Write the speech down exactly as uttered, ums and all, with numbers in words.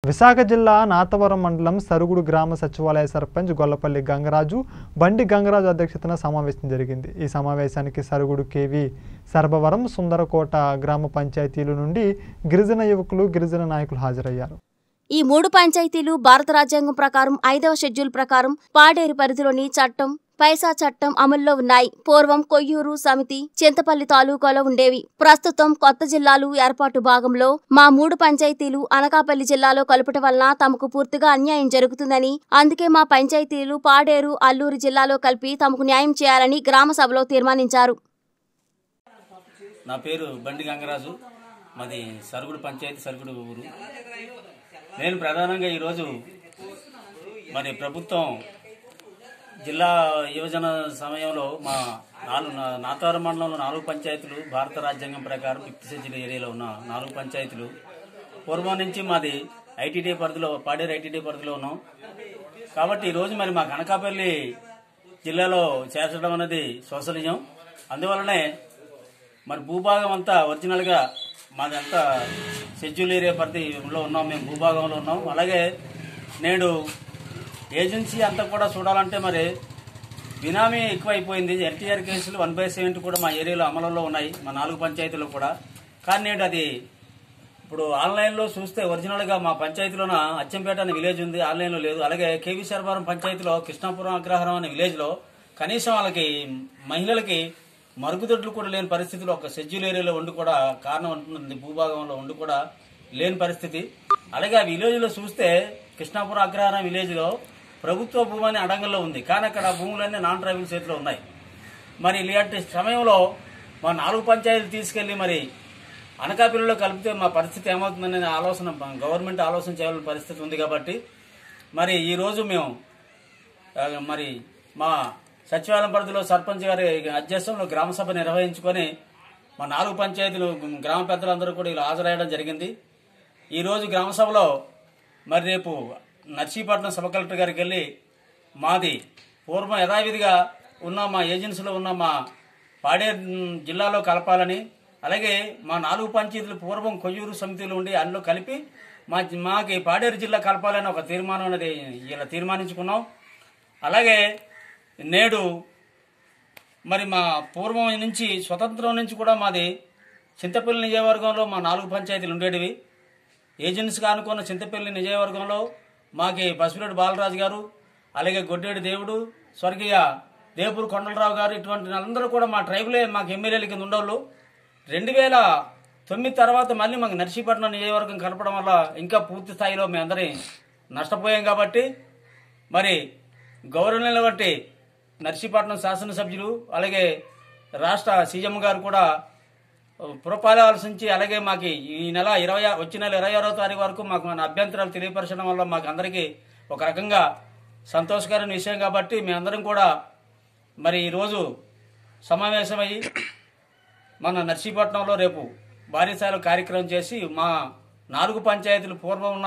విశాఖ జిల్లా నాతవరం మండలం సరుగుడు గ్రామ సచివాలయ సర్పంచ్ గొల్లపల్లి గంగరాజు బండి గంగరాజు అధ్యక్షతన సమావేశం జరిగింది। ఈ సమావేశానికి సరుగుడు కేవి సర్బవరం సుందరకోట గ్రామ పంచాయతీల నుండి గిరిజన యువకులు గిరిజన నాయకులు హాజరయ్యారు। ఈ మూడు పంచాయతీలు భారత రాజ్యాంగం ప్రకారం ఐదవ షెడ్యూల్ ప్రకారం పాడేరు పరిధిలోని చట్టం పైసా చట్టం అమల్లో ఉన్నాయి। పూర్వం కొయ్యూరు సమితి చింతపల్లి తాలూకాలో ఉండేవి। ప్రస్తుతం కొత్త జిల్లాలు ఏర్పాటు భాగంలో మా మూడు పంచాయతీలు అనకాపల్లి జిల్లాలో కలుపటం వలన తమకు పూర్తిగా అన్యాయం జరుగుతుందని, అందుకే మా పంచాయతీలు పాడేరు అల్లూరు జిల్లాలో కలిపి తమకు న్యాయం చేయాలని గ్రామ సభలో తీర్మానించారు। నా పేరు బండి గంగరాజు, మాది సరుగుడు పంచాయతీ సరుగుడు ఊరు। నేను ప్రధానంగా ఈరోజు మరి ప్రభుత్వం జిల్లా యువజన సమయంలో మా నాలుగు నాతవరం మండలంలో నాలుగు పంచాయతీలు భారత రాజ్యాంగం ప్రకారం ఫిఫ్త్ షెడ్యూల్ ఏరియాలో ఉన్న నాలుగు పంచాయతీలు పూర్వం నుంచి మాది ఐటీడీ పరిధిలో పాడేరు ఐటీడీ పరిధిలో ఉన్నాం కాబట్టి ఈరోజు మరి మా అనకాపల్లి జిల్లాలో చేర్చడం అనేది సోషలిజం। అందువల్లనే మరి భూభాగం అంతా ఒరిజినల్గా మాది అంతా షెడ్యూల్ ఏరియా పరిధిలో ఉన్నాం, మేము భూభాగంలో ఉన్నాం। అలాగే నేడు ఏజెన్సీ అంతా కూడా చూడాలంటే మరి బినామీ ఎక్కువైపోయింది। ఎన్టీఆర్ కేసులు వన్ బై సెవెంటీ కూడా మా ఏరియాలో అమలులో ఉన్నాయి, మా నాలుగు పంచాయతీలో కూడా। కానీ నేడు అది ఇప్పుడు ఆన్లైన్లో చూస్తే ఒరిజినల్గా మా పంచాయతీలోన అచ్చంపేట అనే విలేజ్ ఉంది, ఆన్లైన్లో లేదు। అలాగే కేవీ సర్వరం పంచాయతీలో కృష్ణాపురం అగ్రహారం అనే విలేజ్లో కనీసం వాళ్ళకి మహిళలకి మరుగుదొడ్లు కూడా లేని పరిస్థితిలో ఒక షెడ్యూల్ ఏరియాలో ఉండి కూడా కారణం ఉంటుంది, భూభాగంలో ఉండి కూడా లేని పరిస్థితి। అలాగే ఆ విలేజ్లో చూస్తే కృష్ణాపురం అగ్రహారం విలేజ్లో ప్రభుత్వ భూమి అని అడంగల్లో ఉంది, కానీ అక్కడ భూములన్నీ నాన్ ట్రైబల్ చేతిలో ఉన్నాయి। మరి ఇలాంటి సమయంలో మా నాలుగు పంచాయతీలు తీసుకెళ్లి మరి అనకాపల్లిలో కలిపితే మా పరిస్థితి ఏమవుతుందనే ఆలోచన గవర్నమెంట్ ఆలోచన చేయాల్సిన పరిస్థితి ఉంది। కాబట్టి మరి ఈరోజు మేము మరి మా సచివాలయం పరిధిలో సర్పంచ్ గారి అధ్యక్షంలో గ్రామ సభ నిర్వహించుకొని మా నాలుగు పంచాయతీలు గ్రామ పెద్దలందరూ కూడా ఇలా హాజరయ్యడం జరిగింది। ఈరోజు గ్రామ సభలో మరి రేపు నర్సీపట్నం సబ్ కలెక్టర్ గారికి వెళ్ళి మాది పూర్వం యథావిధిగా ఉన్న మా ఏజెన్సీలో ఉన్న మా పాడేరు జిల్లాలో కలపాలని, అలాగే మా నాలుగు పంచాయతీలు పూర్వం కొయ్యూరు సమితిలో ఉండి అందులో కలిపి మా మాకి పాడేరు జిల్లా కలపాలని ఒక తీర్మానం అనేది ఇలా తీర్మానించుకున్నాం। అలాగే నేడు మరి మా పూర్వం నుంచి స్వతంత్రం నుంచి కూడా మాది చింతపల్లి నియోజకవర్గంలో మా నాలుగు పంచాయతీలు ఉండేటివి। ఏజెన్సీగా అనుకున్న చింతపల్లి నియోజకవర్గంలో మాకి బసిరెడ్డి బాలరాజు గారు, అలాగే గొడ్డేడి దేవుడు, స్వర్గీయ దేవపూర్ కొండలరావు గారు, ఇటువంటి అందరూ కూడా మా ట్రైబులే మాకు ఎమ్మెల్యేల కింద ఉండేవాళ్ళు। రెండు వేల తొమ్మిది తర్వాత మళ్ళీ మాకు నర్సీపట్నం నియోజకవర్గం కలపడం వల్ల ఇంకా పూర్తి స్థాయిలో మేమందరి నష్టపోయాం। కాబట్టి మరి గౌరవనీయులు బట్టి నర్సీపట్నం శాసనసభ్యులు అలాగే రాష్ట్ర సీఎం గారు కూడా పురపాలన ఆలోచించి అలాగే మాకు ఈ నెల ఇరవై వచ్చే నెల ఇరవై ఆరో తారీఖు వరకు మాకు మన అభ్యంతరాలు తెలియపరచడం వల్ల మాకు అందరికీ ఒక రకంగా సంతోషకరమైన విషయం। కాబట్టి మేమందరం కూడా మరి ఈరోజు సమావేశమయ్యి మన నర్సీపట్నంలో రేపు భారీ స్థాయిలో కార్యక్రమం చేసి మా నాలుగు పంచాయతీలు పూర్వం ఉన్న